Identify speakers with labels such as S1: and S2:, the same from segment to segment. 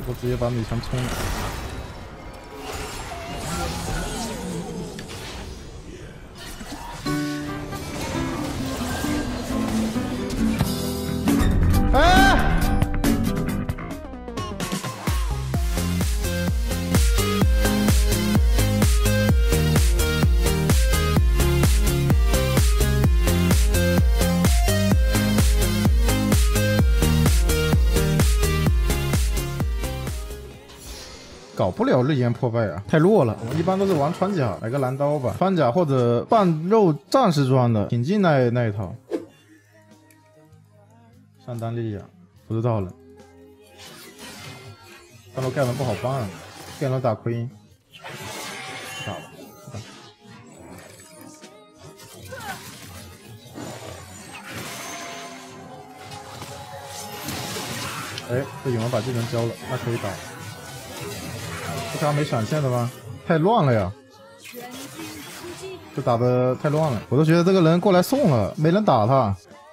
S1: 我直接把女强冲了。哎！搞不了日炎破败啊，太弱了。我一般都是玩穿甲，来个蓝刀吧，穿甲或者半肉战士装的，挺进那一套。上单利亚不知道了，上路盖伦不好办啊，盖伦打奎因，打了。哎，这有人把技能交了，那可以打。这啥没闪现的吗？太乱了呀！这打的太乱了，我都觉得这个人过来送了，没人打他。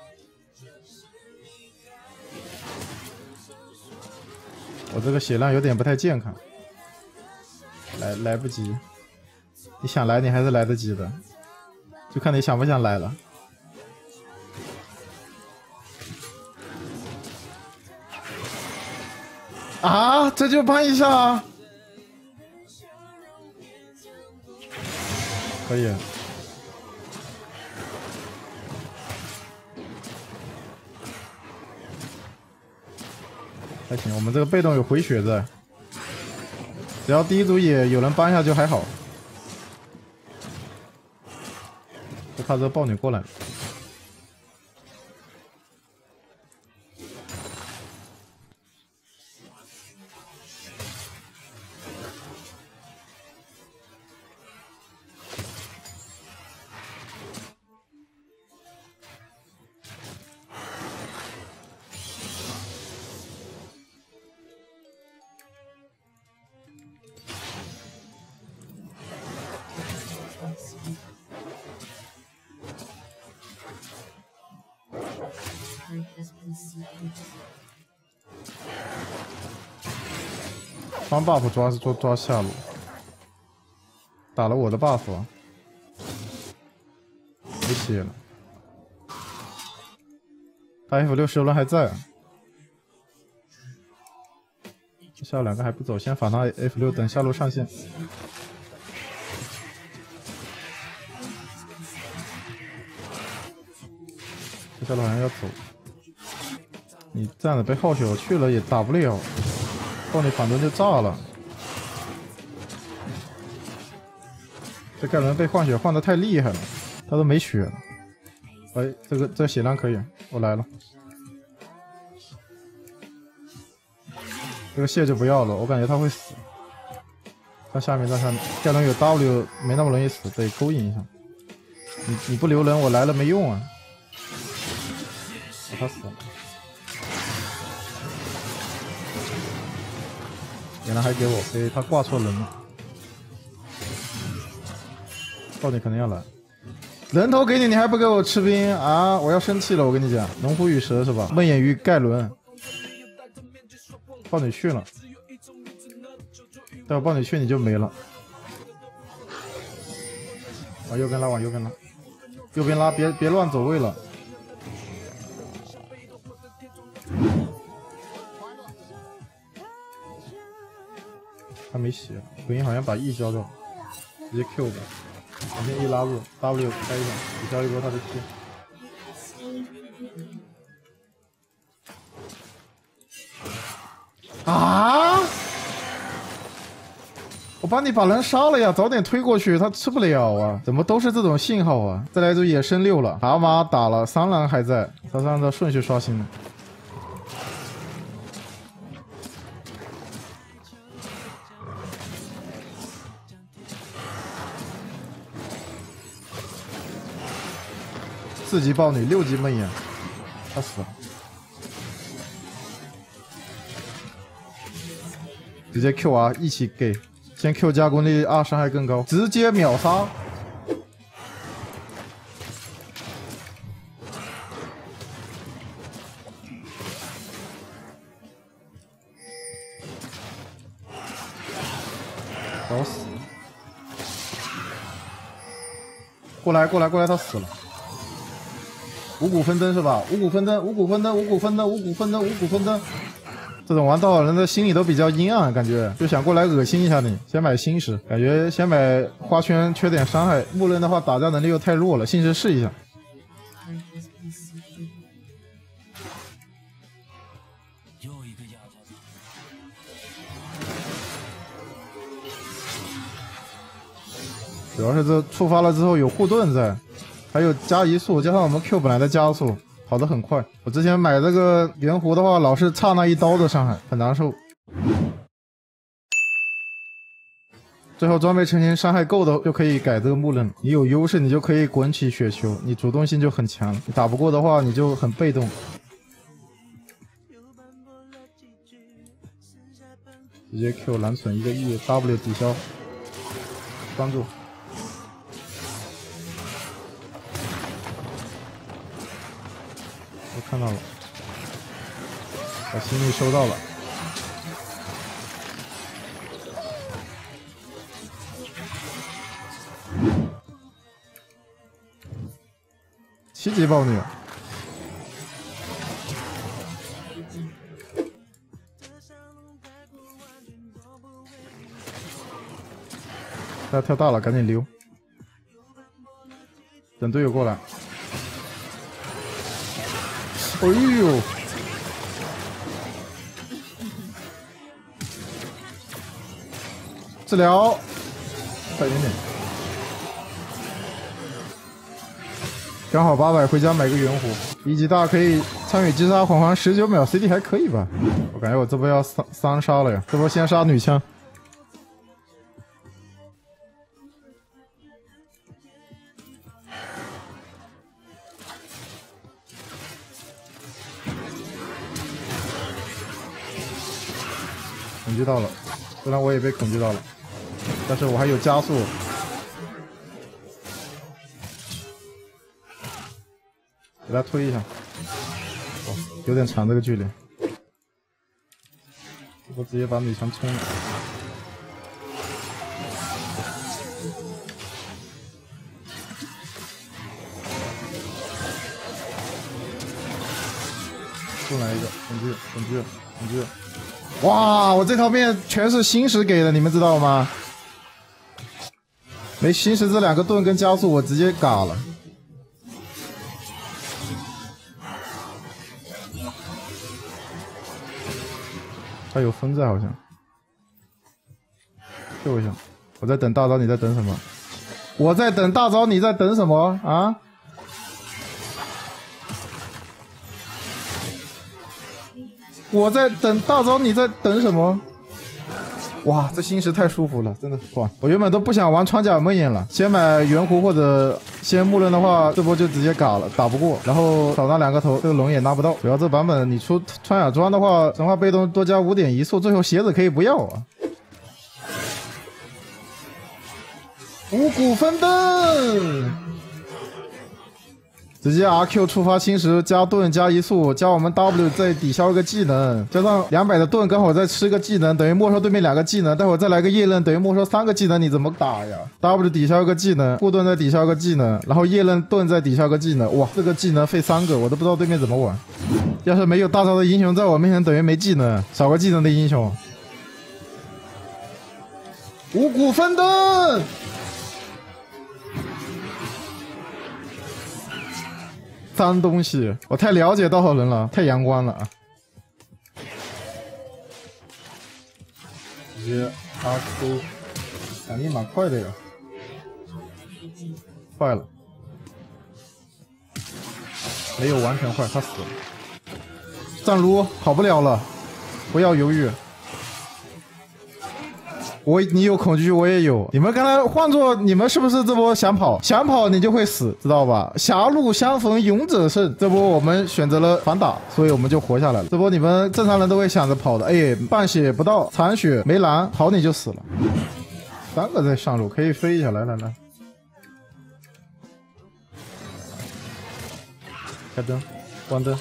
S1: 我这个血量有点不太健康，来不及。你想来，你还是来得及的，就看你想不想来了。啊，这就搬一下啊！可以。还行，我们这个被动有回血在，只要第一组野有人搬下就还好。就怕这个豹女过来。双 buff 抓是抓下路，打了我的 buff 啊，没血了。他 F6 10轮还在啊，下两个还不走，先反他 F6，等下路上线。这下路好像要走，你站着被耗血，我去了也打不了。后你反蹲就炸了，这盖伦被换血换的太厉害了，他都没血了。哎，这血量可以，我来了。这个蟹就不要了，我感觉他会死。在下面，盖伦有 W， 没那么容易死，得勾引一下。你不留人，我来了没用啊！他死了。原来还给我，所以他挂错人了。到底肯定要来，人头给你，你还不给我吃兵啊！我要生气了，我跟你讲，龙虎与蛇是吧？梦魇鱼盖伦，豹女去了，待会豹女去你就没了。往右边拉，往右边拉，右边拉，别乱走位了。他没血，奎因好像把 E 交掉，直接 Q 吧，前面 E 拉住 ，W 开一下，抵消一波他的 Q。啊！我帮你把人杀了呀，早点推过去，他吃不了啊！怎么都是这种信号啊？再来一组野生6了，蛤蟆打了，三狼还在，他是按照顺序刷新的。4级豹女，6级梦魇，他死了，直接 QR 一起给，先 Q 加攻力2伤害更高，直接秒杀。 找死！过来，他死了。五谷纷争是吧？五谷纷争。这种玩道的人的心里都比较阴暗，感觉就想过来恶心一下你。先买星石，感觉先买花圈缺点伤害。木刃的话打架能力又太弱了，星石试一下。主要是这触发了之后有护盾在，还有加移速，加上我们 Q 本来的加速，跑得很快。我之前买这个圆弧的话，老是差那一刀的伤害，很难受。最后装备成型伤害够的就可以改这个木刃，你有优势你就可以滚起雪球，你主动性就很强。你打不过的话你就很被动。直接 Q 蓝存一个 E W 抵消，关注。我看到了，把心率收到了。7级暴女。他跳大了，赶紧溜，等队友过来。哎呦！治疗，快点点。刚好800，回家买个圆弧。1级大可以参与击杀缓缓19秒 ，CD 还可以吧？我感觉我这波要3杀了呀！这波先杀女枪。恐惧到了，虽然我也被恐惧到了，但是我还有加速。给他推一下，哦，有点长这个距离，我直接把女枪冲了。又来一个恐惧！哇，我这套面全是星石给的，你们知道吗？没星石这2个盾跟加速，我直接嘎了。他有风在好像，救一下！我在等大招，你在等什么？我在等大招，你在等什么啊？我在等大招，你在等什么？哇，这星石太舒服了，真的爽！我原本都不想玩穿甲梦魇了，先买圆弧或者先木刃的话，这波就直接嘎了，打不过，然后少那2个头，这个龙也拿不到。主要这版本你出穿甲装的话，神话被动多加5点移速，最后鞋子可以不要啊。五谷纷争。直接 RQ 触发星石加盾加移速加我们 W 再抵消一个技能，加上200的盾刚好再吃个技能，等于没收对面2个技能，待会再来个夜刃等于没收3个技能，你怎么打呀 ？W 抵消一个技能，护盾再抵消一个技能，然后夜刃盾再抵消个技能，哇，这个技能费3个，我都不知道对面怎么玩。要是没有大招的英雄在我面前，等于没技能，少个技能的英雄。五谷纷争。脏东西，我太了解稻草人了，太阳光了啊！直接阿Q，反应蛮快的呀，坏了，没有完全坏，他死了。战撸跑不了了，不要犹豫。你有恐惧，我也有。你们刚才换做你们是不是这波想跑？想跑你就会死，知道吧？狭路相逢勇者胜。这波我们选择了反打，所以我们就活下来了。这波你们正常人都会想着跑的，哎，半血不到，残血没蓝，跑你就死了。3个在上路，可以飞一下，来来来，开灯，关灯，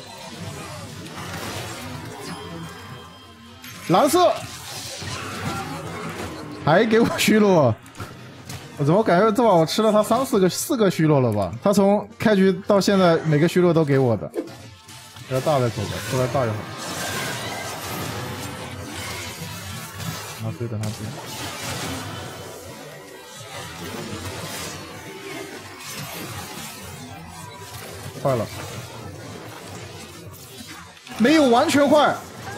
S1: 蓝色。 还给我虚弱，我怎么感觉这把我吃了他4个虚弱了吧？他从开局到现在每个虚弱都给我的。给他大再走吧，出来大就好。等他追，等他追。坏了，没有完全坏。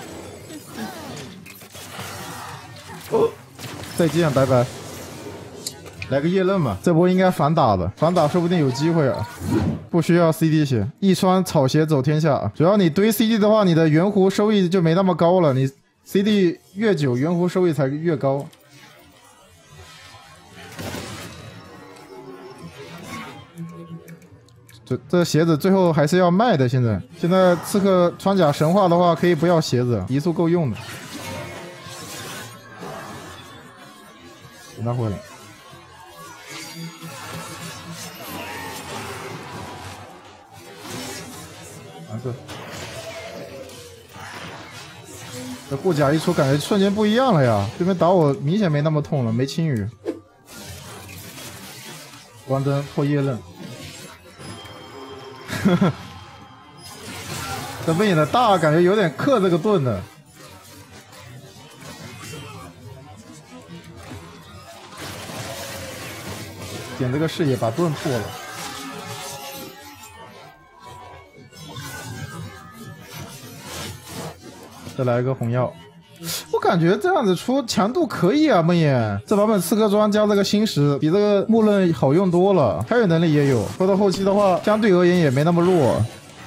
S1: 哦，再见，拜拜。来个叶刃吧，这波应该反打的，反打说不定有机会啊。不需要 CD 血，一双草鞋走天下。主要你堆 CD 的话，你的圆弧收益就没那么高了。你 CD 越久，圆弧收益才越高。这鞋子最后还是要卖的。现在刺客穿甲神话的话，可以不要鞋子，移速够用的。等他回来。蓝色。这护甲一出，感觉瞬间不一样了呀！对面打我明显没那么痛了，没青羽。关灯破叶刃。这背影的大感觉有点克这个盾的。点这个视野把盾破了。再来一个红药，我感觉这样子出强度可以啊，梦魇。这版本刺客装加这个星石比这个木刃好用多了，开源能力也有。说到后期的话，相对而言也没那么弱。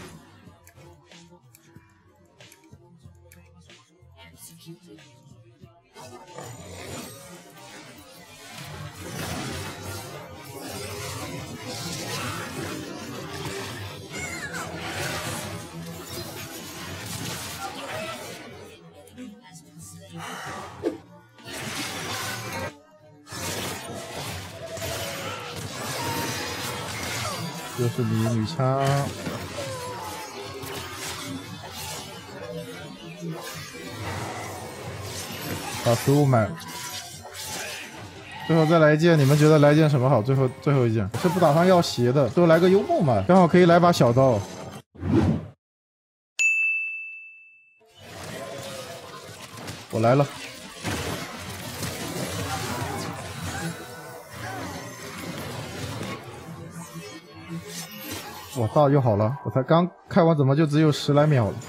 S1: 又是你女枪，把食物买了。最后再来一件，你们觉得来一件什么好？最后一件，我是不打算要鞋的，最后来个幽梦嘛，刚好可以来把小刀。我来了。哇，大就好了！我才刚开完，怎么就只有10来秒了？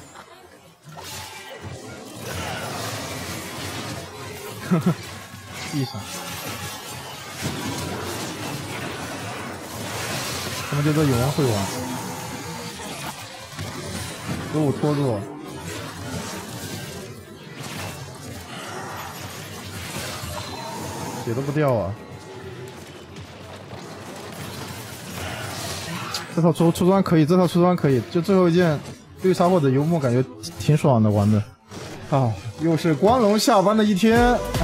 S1: 呵呵，地上，他们就这永王会玩，15拖住我，血都不掉啊！这套出装可以，这套出装可以，就最后一件绿沙或者游牧，感觉挺爽的玩的。啊，又是光荣下班的一天。